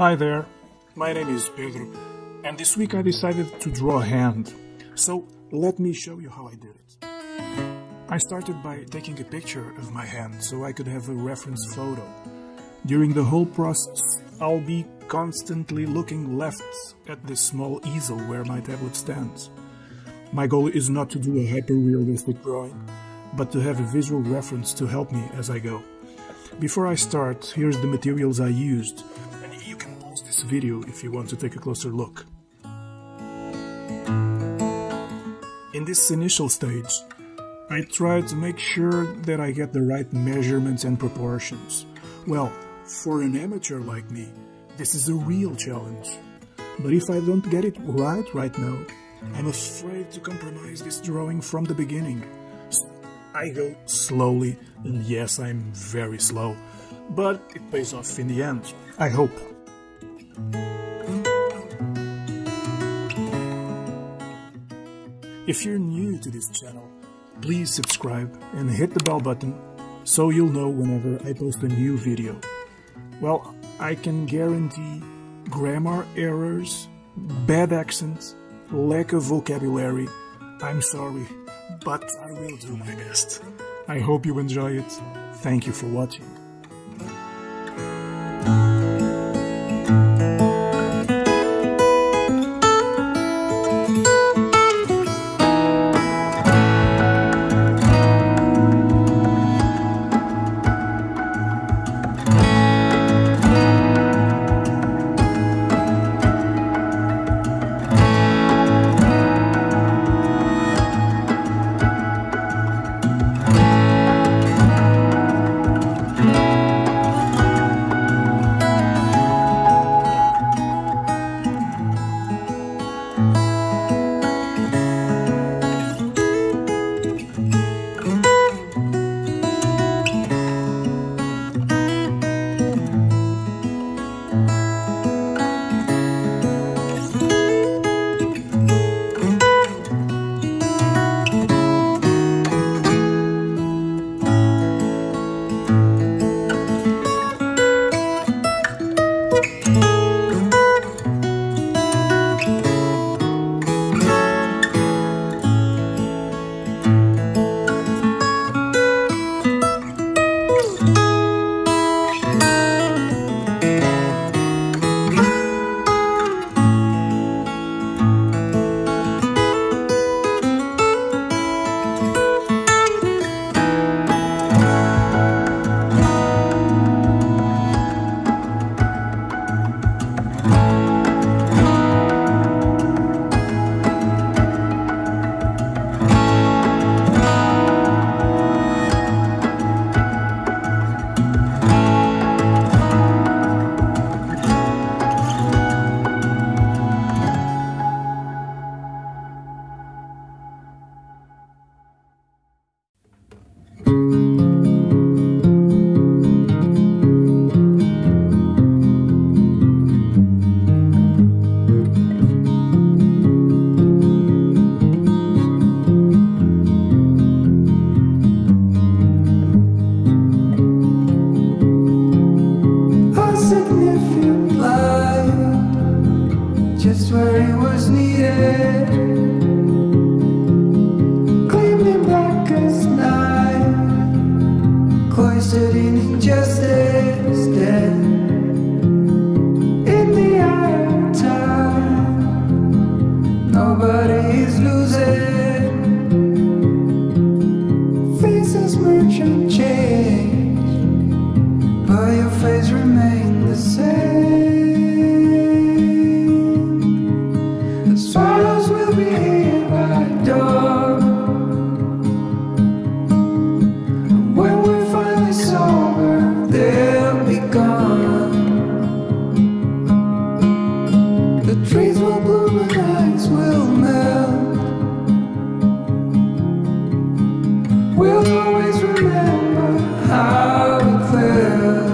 Hi there, my name is Pedro, and this week I decided to draw a hand. So let me show you how I did it. I started by taking a picture of my hand so I could have a reference photo. During the whole process, I'll be constantly looking left at this small easel where my tablet stands. My goal is not to do a hyper-realistic drawing, but to have a visual reference to help me as I go. Before I start, here's the materials I used, and you can pause this video if you want to take a closer look. In this initial stage, I tried to make sure that I get the right measurements and proportions. Well, for an amateur like me, this is a real challenge. But if I don't get it right now, I'm afraid to compromise this drawing from the beginning. So I go slowly, and yes, I'm very slow, but it pays off in the end, I hope. If you're new to this channel, please subscribe and hit the bell button so you'll know whenever I post a new video. Well, I can guarantee grammar errors, bad accents, lack of vocabulary. I'm sorry, but I will do my best. I hope you enjoy it. Thank you for watching. Just where it was needed, gleaming black as night, cloistered in injustice, dead in the eye of time. Nobody is losing, faces merge and change, but your face remains the same. Swallows will be here by dawn, and when we're finally sober, they'll be gone. The trees will bloom and ice will melt. We'll always remember how it felt.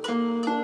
Thank